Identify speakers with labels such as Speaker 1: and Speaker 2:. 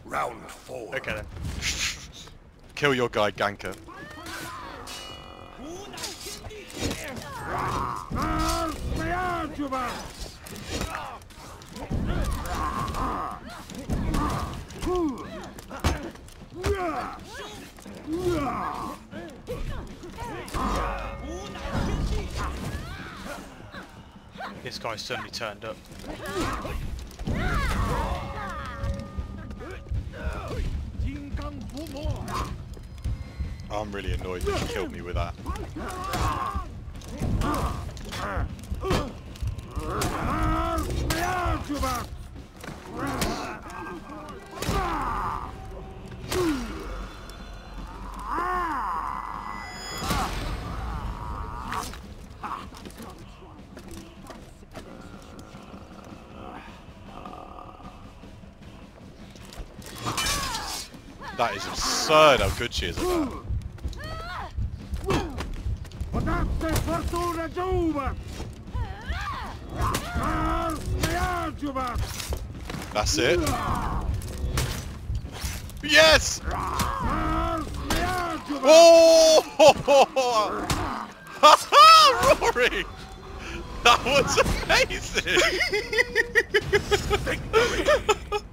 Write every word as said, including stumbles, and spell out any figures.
Speaker 1: Round four.
Speaker 2: Okay then.
Speaker 3: Kill your guy, ganker.
Speaker 2: This guy's suddenly turned up.
Speaker 3: I'm really annoyed that you killed me with that. That is absurd how good she is at that. That's it. Yes! Oh! Rory! That was amazing!